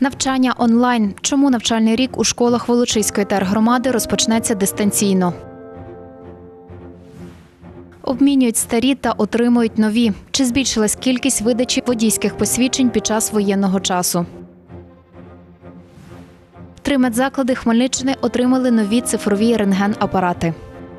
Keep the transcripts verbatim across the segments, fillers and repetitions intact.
Навчання онлайн. Чому навчальний рік у школах Волочиської тергромади розпочнеться дистанційно? Обмінюють старі та отримують нові. Чи збільшилась кількість видачі водійських посвідчень під час воєнного часу? Три медзаклади Хмельниччини отримали нові цифрові рентген-апарати.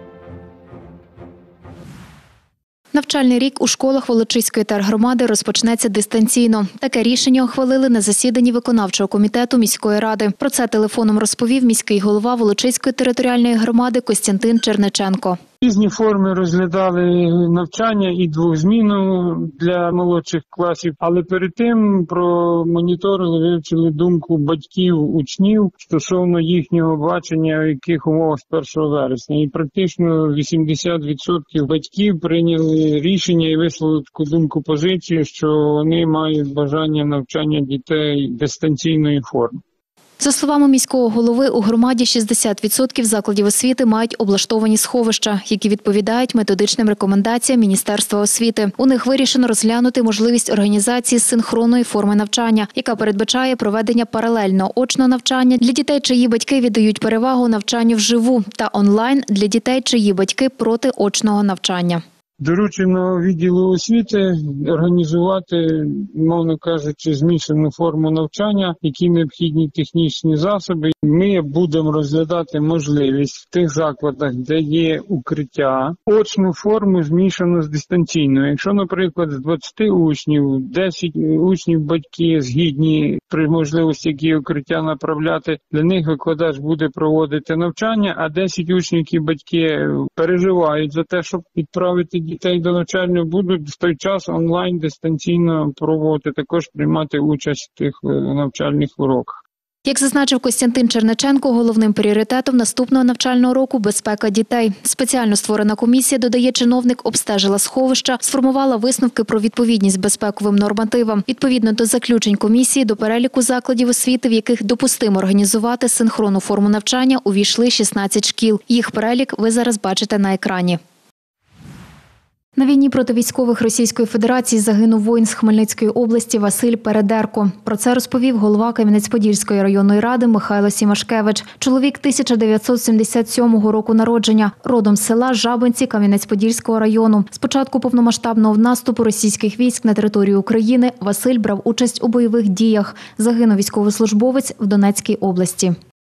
Навчальний рік у школах Волочиської тергромади розпочнеться дистанційно. Таке рішення ухвалили на засіданні виконавчого комітету міської ради. Про це телефоном розповів міський голова Волочиської територіальної громади Костянтин Черниченко. Різні форми розглядали навчання і двохзмінну для молодших класів, але перед тим промоніторили, вивчили думку батьків, учнів стосовно їхнього бачення, в яких умовах з першого вересня. І практично вісімдесят відсотків батьків прийняли рішення і висловили таку думку, позицію, що вони мають бажання навчання дітей дистанційної форми. За словами міського голови, у громаді шістдесят відсотків закладів освіти мають облаштовані сховища, які відповідають методичним рекомендаціям Міністерства освіти. У них вирішено розглянути можливість організації синхронної форми навчання, яка передбачає проведення паралельного очного навчання для дітей, чиї батьки віддають перевагу навчанню вживу, та онлайн для дітей, чиї батьки проти очного навчання. Доручено відділу освіти організувати, мовно кажучи, змішану форму навчання, які необхідні технічні засоби. Ми будемо розглядати можливість в тих закладах, де є укриття, очну форму змішану з дистанційною. Якщо, наприклад, з двадцяти учнів, десять учнів батьки згідні при можливості які укриття направляти, для них викладач буде проводити навчання, а десять учнів, які батьки переживають за те, щоб відправити дітей до навчання, будуть в той час онлайн дистанційно проводити, також приймати участь в тих навчальних уроках. Як зазначив Костянтин Черниченко, головним пріоритетом наступного навчального року – безпека дітей. Спеціально створена комісія, додає чиновник, обстежила сховища, сформувала висновки про відповідність безпековим нормативам. Відповідно до заключень комісії, до переліку закладів освіти, в яких допустимо організувати синхронну форму навчання, увійшли шістнадцять шкіл. Їх перелік ви зараз бачите на екрані. На війні проти військових Російської Федерації загинув воїн з Хмельницької області Василь Передерко. Про це розповів голова Кам'янець-Подільської районної ради Михайло Сімашкевич. Чоловік тисяча дев'ятсот сімдесят сьомого року народження, родом з села Жабинці Кам'янець-Подільського району. З початку повномасштабного наступу російських військ на територію України Василь брав участь у бойових діях. Загинув військовослужбовець в Донецькій області.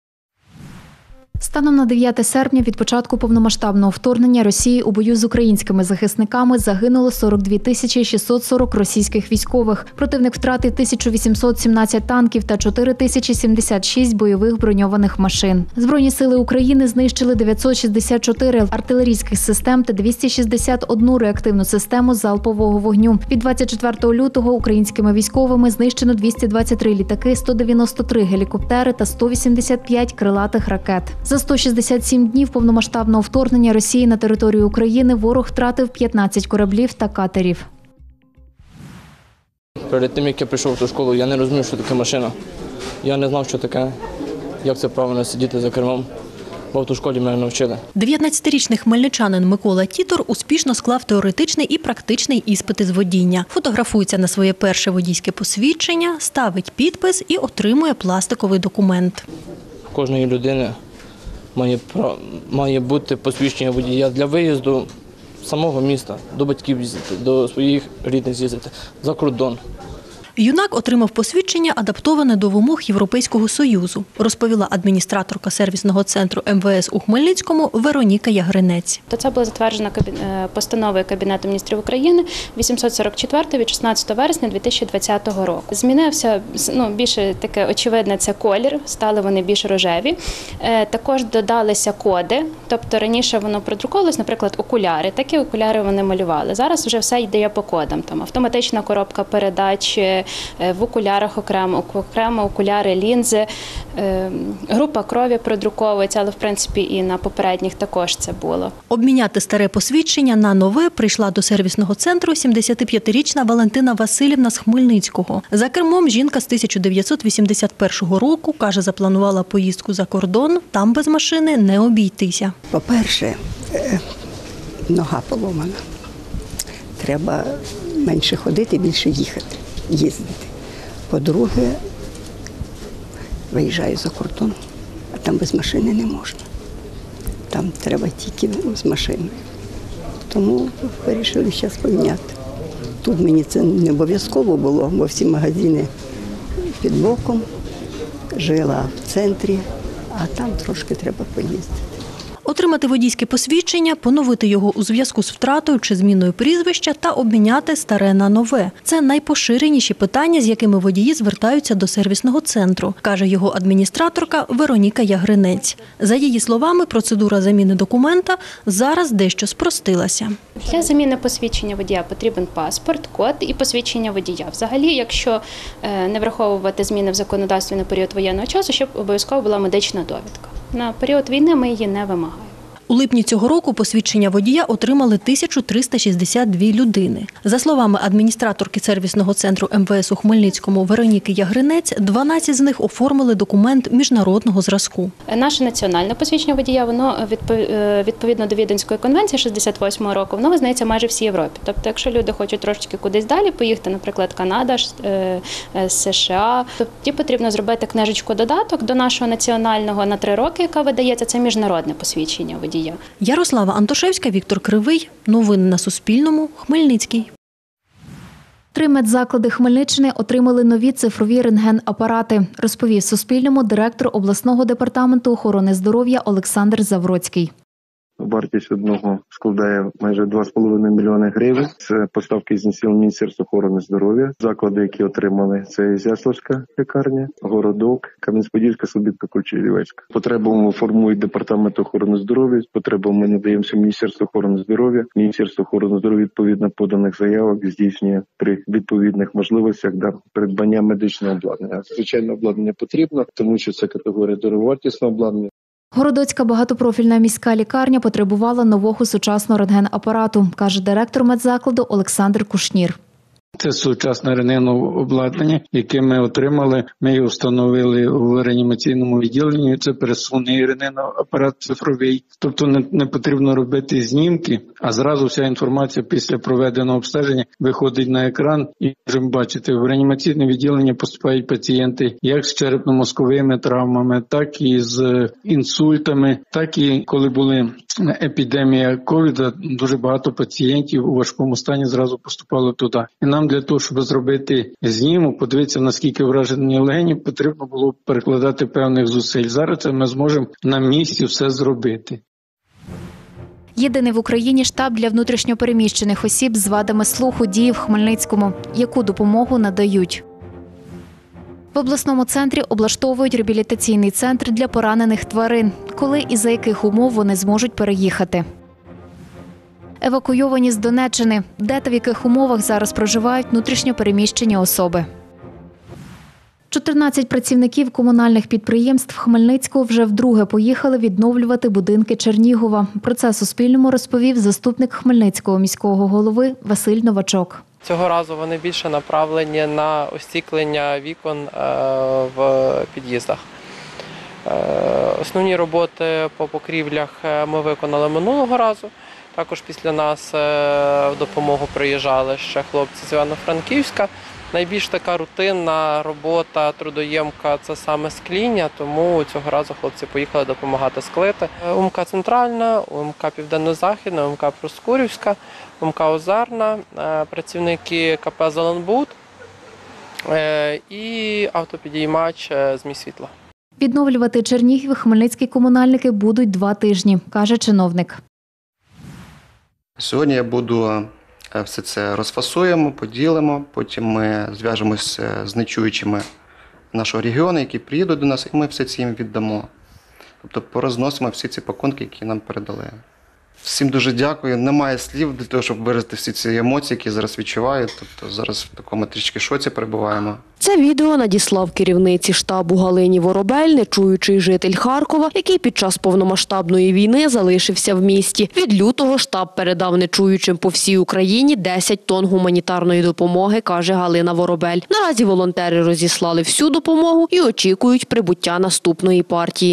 Станом на дев'яте серпня від початку повномасштабного вторгнення Росії у бою з українськими захисниками загинуло сорок дві тисячі шістсот сорок російських військових. Противник втратив тисячу вісімсот сімнадцять танків та чотири тисячі сімдесят шість бойових броньованих машин. Збройні сили України знищили дев'ятсот шістдесят чотири артилерійських систем та двісті шістдесят одну реактивну систему залпового вогню. Від двадцять четвертого лютого українськими військовими знищено двісті двадцять три літаки, сто дев'яносто три гелікоптери та сто вісімдесят п'ять крилатих ракет. За сто шістдесят сім днів повномасштабного вторгнення Росії на територію України ворог втратив п'ятнадцять кораблів та катерів. Перед тим, як я прийшов в ту школу, я не розумів, що таке машина. Я не знав, що таке, як це правильно сидіти за кермом. Бо в ту школі мене навчили. дев'ятнадцятирічний хмельничанин Микола Тітор успішно склав теоретичний і практичний іспити з водіння. Фотографується на своє перше водійське посвідчення, ставить підпис і отримує пластиковий документ. У кожної людини Має, має бути посвідчення водія для виїзду з самого міста, до батьків їздити, до своїх рідних з'їздити, за кордон. Юнак отримав посвідчення, адаптоване до вимог Європейського Союзу, розповіла адміністраторка сервісного центру ем ве ес у Хмельницькому Вероніка Ягринець. Це було затверджено постановою Кабінету міністрів України вісімсот сорок чотири від шістнадцятого вересня дві тисячі двадцятого року. Змінився, ну, більше таке очевидне, це колір, стали вони більш рожеві. Також додалися коди, тобто раніше воно продруковувалось, наприклад, окуляри, такі окуляри вони малювали. Зараз вже все йде по кодам, там автоматична коробка передач, в окулярах окремо, окремо окуляри, лінзи, група крові продруковується, але в принципі і на попередніх також це було. Обміняти старе посвідчення на нове прийшла до сервісного центру сімдесятип'ятирічна Валентина Василівна з Хмельницького. За кермом жінка з тисяча дев'ятсот вісімдесят першого року, каже, запланувала поїздку за кордон, там без машини не обійтися. По-перше, нога поломана. Треба менше ходити, більше їхати. їздити. По-друге, виїжджаю за кордон, а там без машини не можна. Там треба тільки з машиною. Тому вирішили зараз поміняти. Тут мені це не обов'язково було, бо всі магазини під боком, жила в центрі, а там трошки треба поїздити. Отримати водійське посвідчення, поновити його у зв'язку з втратою чи зміною прізвища та обміняти старе на нове. Це найпоширеніші питання, з якими водії звертаються до сервісного центру, каже його адміністраторка Вероніка Ягринець. За її словами, процедура заміни документа зараз дещо спростилася. Для заміни посвідчення водія потрібен паспорт, код і посвідчення водія. Взагалі, якщо не враховувати зміни в законодавстві на період воєнного часу, щоб обов'язково була медична довідка. На період війни ми її не вимагаємо. У липні цього року посвідчення водія отримали тисячу триста шістдесят дві людини. За словами адміністраторки сервісного центру ем ве ес у Хмельницькому Вероніки Ягринець, дванадцять з них оформили документ міжнародного зразку. Наше національне посвідчення водія, воно відповідно до Віденської конвенції шістдесят восьмого року, воно визнається майже всій Європі. Тобто, якщо люди хочуть трошечки кудись далі поїхати, наприклад, Канада, США, то тоді потрібно зробити книжечку-додаток до нашого національного на три роки, яка видається, це міжнародне посвідчення водія. Ярослава Антошевська, Віктор Кривий. Новини на Суспільному. Хмельницький. Три медзаклади Хмельниччини отримали нові цифрові рентген-апарати, розповів Суспільному директор обласного департаменту охорони здоров'я Олександр Завроцький. Вартість одного складає майже два з половиною мільйони гривень. Це поставки з сил Міністерства охорони здоров'я. Заклади, які отримали, це Ізяславська лікарня, Городок, Кам'янець-Подільська, Слобідка, Кульчі-Ілівецька. Потребами формують департамент охорони здоров'я, потребами ми надаємося Міністерству охорони здоров'я. Міністерство охорони здоров'я відповідно поданих заявок здійснює при відповідних можливостях да, придбання медичного обладнання. Звичайно, обладнання потрібно, тому що це категорія дороговартісного обладнання. Городоцька багатопрофільна міська лікарня потребувала нового сучасного рентген-апарату, каже директор медзакладу Олександр Кушнір. Це сучасне рентгенове обладнання, яке ми отримали. Ми його встановили у реанімаційному відділенні. Це пересувний рентгеновий апарат цифровий. Тобто не, не потрібно робити знімки, а зразу вся інформація після проведеного обстеження виходить на екран. І можемо бачити, в реанімаційне відділення поступають пацієнти як з черепно-мозковими травмами, так і з інсультами, так і коли були епідемія ковіда, дуже багато пацієнтів у важкому стані зразу поступало туди. І нам для того, щоб зробити знімок, подивитися, наскільки вражені легені, потрібно було перекладати певних зусиль. Зараз це ми зможемо на місці все зробити. Єдиний в Україні штаб для внутрішньопереміщених осіб з вадами слуху діє в Хмельницькому. Яку допомогу надають? В обласному центрі облаштовують реабілітаційний центр для поранених тварин. Коли і за яких умов вони зможуть переїхати? Евакуйовані з Донеччини. Де та в яких умовах зараз проживають внутрішньопереміщені особи? чотирнадцять працівників комунальних підприємств Хмельницького вже вдруге поїхали відновлювати будинки Чернігова. Про це Суспільному розповів заступник Хмельницького міського голови Василь Новачок. Цього разу вони більше направлені на остіклення вікон в під'їздах. Основні роботи по покрівлях ми виконали минулого разу. Також після нас в допомогу приїжджали ще хлопці з Івано-Франківська. Найбільш така рутинна робота, трудоємка – це саме скління, тому цього разу хлопці поїхали допомагати склити. УМК Центральна, УМК Південно-Західна, УМК Проскурівська, УМК Озерна, працівники КП «Зеленбуд» і автопідіймач «Змій світла». Відновлювати Чернігів хмельницькі комунальники будуть два тижні, каже чиновник. Сьогодні я буду все це розфасуємо, поділимо, потім ми зв'яжемося з нечуючими нашого регіону, які приїдуть до нас, і ми все це їм віддамо. Тобто порозносимо всі ці пакунки, які нам передали. Всім дуже дякую. Немає слів для того, щоб виразити всі ці емоції, які зараз відчуваю. Тобто зараз в такому трішки шоці перебуваємо. Це відео надіслав керівниці штабу Галині Воробель, нечуючий житель Харкова, який під час повномасштабної війни залишився в місті. Від лютого штаб передав нечуючим по всій Україні десять тонн гуманітарної допомоги, каже Галина Воробель. Наразі волонтери розіслали всю допомогу і очікують прибуття наступної партії.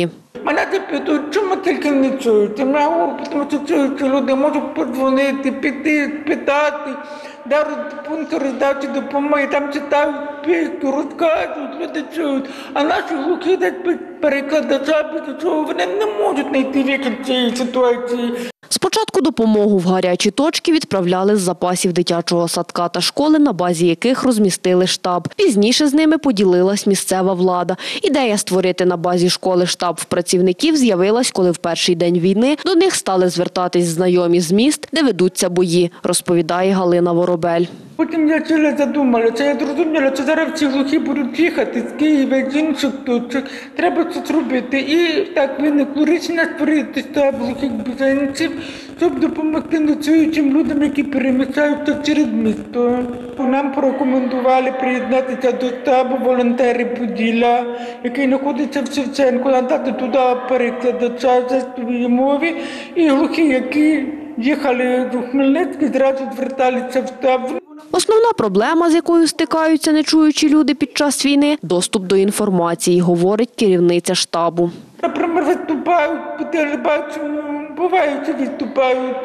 Мене запитують, чому тільки не чують. Я говорю, тому що чуючі люди можуть подзвонити, піти, спитати, де пункти роздачі допомоги, там читають пісню, розказують, люди чують. А наші глухі десь без перекладача, без чого вони не можуть знайти вихід цієї ситуації. Спочатку допомогу в гарячі точки відправляли з запасів дитячого садка та школи, на базі яких розмістили штаб. Пізніше з ними поділилась місцева влада. Ідея створити на базі школи штаб в працівників з'явилась, коли в перший день війни до них стали звертатись знайомі з міст, де ведуться бої, розповідає Галина Воробель. Потім я чили задумалася, я зрозуміла, що зараз всі глухі будуть їхати з Києва, з інших точок. Треба щось робити. І так виникло рішення створити штаб глухих біженців, щоб допомогти ночуючим людям, які переміщаються через місто. Нам порекомендували приєднатися до штабу волонтери Поділля, який знаходиться в Шевченку, надати туди перекладача за своєї мови. І глухі, які їхали до Хмельницького, зразу зверталися в штаб. Основна проблема, з якою стикаються нечуючі люди під час війни – доступ до інформації, говорить керівниця штабу. Наприклад, виступають по телебаченню, бувають, що виступають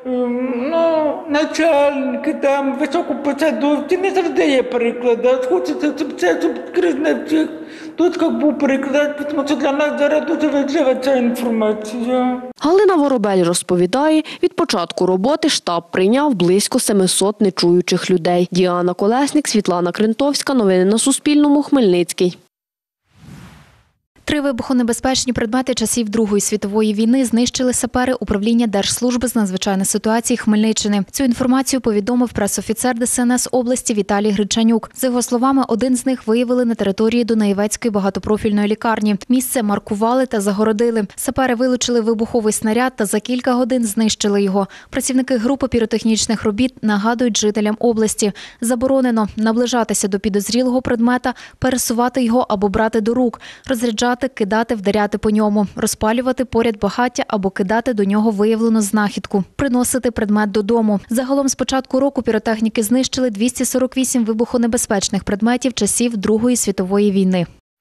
ну, начальники, там, високопосадовці, не завжди є перекладач. Хочеться, щоб це, щоб скрізь на всіх точках був перекладач, тому що для нас зараз дуже важлива ця інформація. Галина Воробель розповідає, від початку роботи штаб прийняв близько семисот нечуючих людей. Діана Колесник, Світлана Крентовська. Новини на Суспільному. Хмельницький. Три вибухонебезпечні предмети часів Другої світової війни знищили сапери управління Держслужби з надзвичайних ситуацій Хмельниччини. Цю інформацію повідомив пресофіцер Де Се Ен Ес області Віталій Гричанюк. За його словами, один з них виявили на території Дунаєвецької багатопрофільної лікарні. Місце маркували та загородили. Сапери вилучили вибуховий снаряд та за кілька годин знищили його. Працівники групи піротехнічних робіт нагадують жителям області. Заборонено наближатися до підозрілого предмета, пересувати його або брати до рук, розряджати, кидати, вдаряти по ньому, розпалювати поряд багаття або кидати до нього виявлену знахідку, приносити предмет додому. Загалом з початку року піротехніки знищили двісті сорок вісім вибухонебезпечних предметів часів Другої світової війни.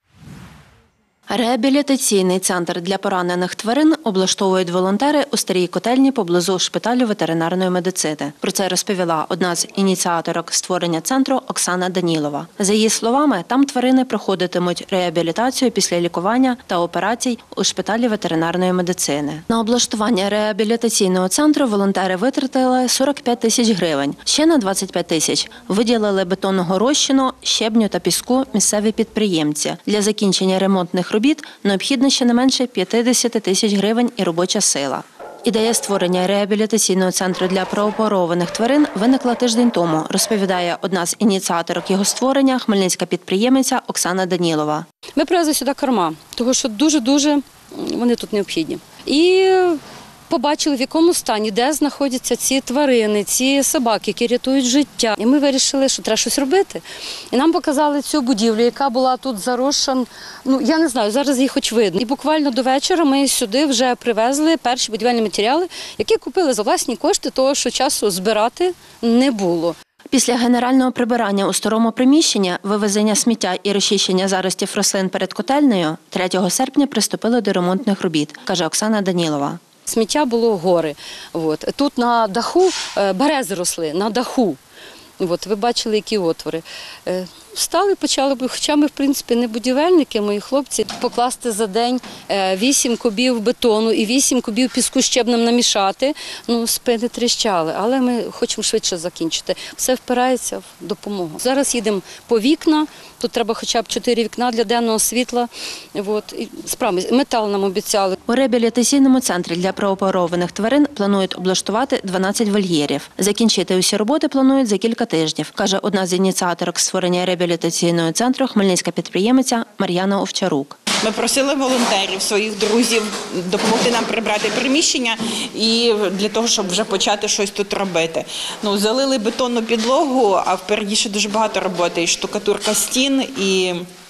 Реабілітаційний центр для поранених тварин облаштовують волонтери у старій котельні поблизу шпиталю ветеринарної медицини. Про це розповіла одна з ініціаторок створення центру Оксана Данілова. За її словами, там тварини проходитимуть реабілітацію після лікування та операцій у шпиталі ветеринарної медицини. На облаштування реабілітаційного центру волонтери витратили сорок п'ять тисяч гривень. Ще на двадцять п'ять тисяч виділили бетонного розчину, щебню та піску місцеві підприємці. Для закінчення ремонтних робіт необхідно щонайменше п'ятдесят тисяч гривень і робоча сила. Ідея створення реабілітаційного центру для прооперованих тварин виникла тиждень тому, розповідає одна з ініціаторок його створення, хмельницька підприємиця Оксана Данілова. Ми привезли сюди корма, тому що дуже-дуже вони тут необхідні. І побачили, в якому стані, де знаходяться ці тварини, ці собаки, які рятують життя. І ми вирішили, що треба щось робити. І нам показали цю будівлю, яка була тут заросша, ну, я не знаю, зараз її хоч видно. І буквально до вечора ми сюди вже привезли перші будівельні матеріали, які купили за власні кошти, того, що часу збирати не було. Після генерального прибирання у старому приміщенні, вивезення сміття і розчищення заростів рослин перед котельнею, третього серпня приступили до ремонтних робіт, каже Оксана Данілова. Сміття було гори. От. Тут на даху берези росли, на даху. От. Ви бачили, які отвори. Встали, почали, хоча ми, в принципі, не будівельники, мої хлопці, покласти за день вісім кубів бетону і вісім кубів піску щебнем намішати. Ну, спини тріщали, але ми хочемо швидше закінчити. Все впирається в допомогу. Зараз їдемо по вікна, тут треба хоча б чотири вікна для денного світла. От. І справді, метал нам обіцяли. У реабілітаційному центрі для прооперованих тварин планують облаштувати дванадцять вольєрів. Закінчити усі роботи планують за кілька тижнів, каже одна з ініціаторок створення реабілітаційного реабілітаційного центру хмельницька підприємиця Мар'яна Овчарук. Ми просили волонтерів, своїх друзів допомогти нам прибрати приміщення і для того, щоб вже почати щось тут робити. Ну, залили бетонну підлогу, а впереді ще дуже багато роботи. І штукатурка стін, і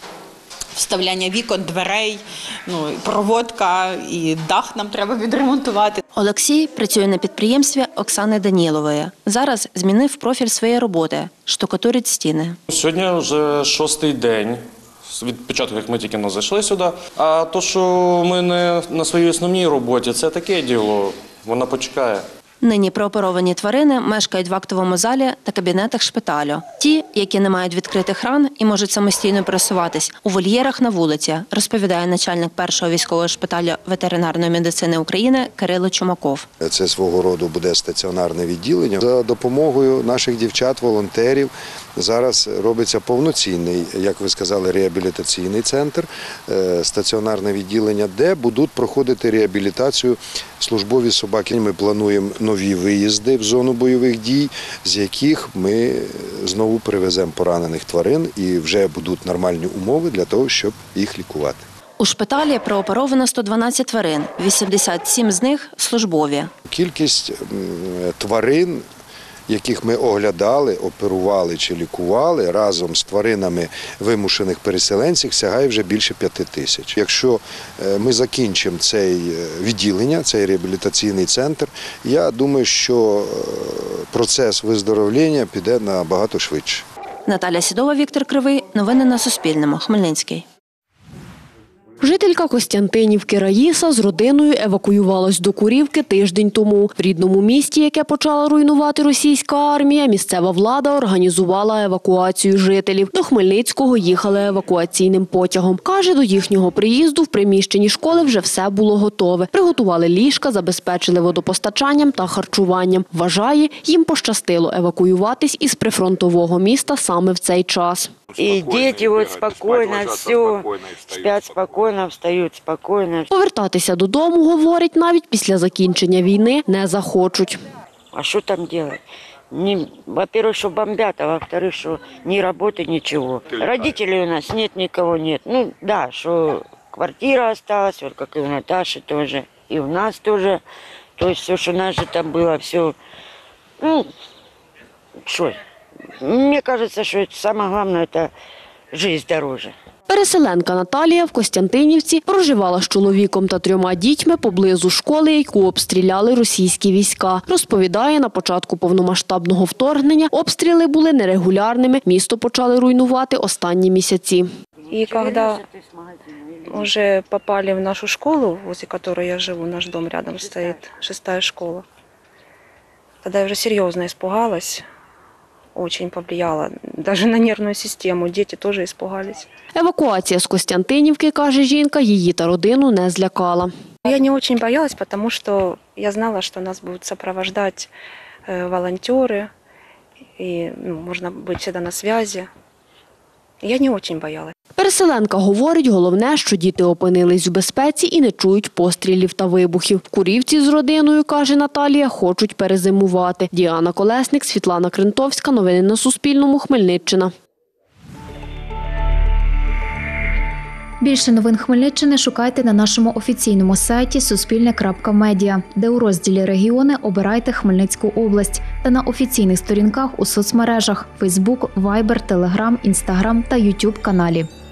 вставляння вікон, дверей, ну, проводка, і дах нам треба відремонтувати. Олексій працює на підприємстві Оксани Данілової. Зараз змінив профіль своєї роботи – штукатурить стіни. Сьогодні вже шостий день від початку, як ми тільки не зайшли сюди. А то, що ми не на своїй основній роботі, це таке діло, вона почекає. Нині прооперовані тварини мешкають в актовому залі та кабінетах шпиталю. Ті, які не мають відкритих ран і можуть самостійно пересуватись, у вольєрах на вулиці, розповідає начальник першого військового шпиталю ветеринарної медицини України Кирило Чумаков. Це свого роду буде стаціонарне відділення. За допомогою наших дівчат, волонтерів, зараз робиться повноцінний, як ви сказали, реабілітаційний центр, стаціонарне відділення, де будуть проходити реабілітацію службові собаки. Ми плануємо нові виїзди в зону бойових дій, з яких ми знову привеземо поранених тварин і вже будуть нормальні умови для того, щоб їх лікувати. У шпиталі прооперовано сто дванадцять тварин, вісімдесят сім з них – службові. Кількість тварин, яких ми оглядали, оперували чи лікували разом з тваринами вимушених переселенців, сягає вже більше п'яти тисяч. Якщо ми закінчимо це відділення, цей реабілітаційний центр, я думаю, що процес виздоровлення піде набагато швидше. Наталя Сідова, Віктор Кривий. Новини на Суспільному. Хмельницький. Жителька Костянтинівки Раїса з родиною евакуювалась до Курівки тиждень тому. В рідному місті, яке почала руйнувати російська армія, місцева влада організувала евакуацію жителів. До Хмельницького їхали евакуаційним потягом. Каже, до їхнього приїзду в приміщенні школи вже все було готове. Приготували ліжка, забезпечили водопостачанням та харчуванням. Вважає, їм пощастило евакуюватись із прифронтового міста саме в цей час. І діти от спокійно, все, сплять спокійно, встають спокійно. Повертатися додому, говорить, навіть після закінчення війни не захочуть. А що там робити? Во-первых, що бомбять, а во-вторых, що ні роботи, нічого. Родителей у нас нет, никого нет. Ну, да, що квартира осталась, вот как и у Наташи тоже, и у нас тоже. То есть все, что у нас же там было, все, ну, что, мне кажется, что это самое главное, это жизнь дороже. Переселенка Наталія в Костянтинівці проживала з чоловіком та трьома дітьми поблизу школи, яку обстріляли російські війська. Розповідає, на початку повномасштабного вторгнення обстріли були нерегулярними, місто почали руйнувати останні місяці. И когда уже попали в нашу школу, возле которой я живу, наш дом рядом стоит, шестая школа, тогда я уже серьезно испугалась. Очень повлияло даже на нервную систему. Дети тоже испугались. Евакуація з Костянтинівки, каже жінка, її та родину не злякала. Я не очень боялась, потому что я знала, что нас будут сопровождать волонтеры, и ну, можно быть всегда на связи. Я не очень боялась. Переселенка говорить, головне, що діти опинились у безпеці і не чують пострілів та вибухів. В Курівці з родиною, каже Наталія, хочуть перезимувати. Діана Колесник, Світлана Крентовська. Новини на Суспільному. Хмельниччина. Більше новин Хмельниччини шукайте на нашому офіційному сайті суспільне крапка медіа, де у розділі «Регіони» обирайте Хмельницьку область та на офіційних сторінках у соцмережах – Фейсбук, Вайбер, Телеграм, Інстаграм та Ютуб каналі.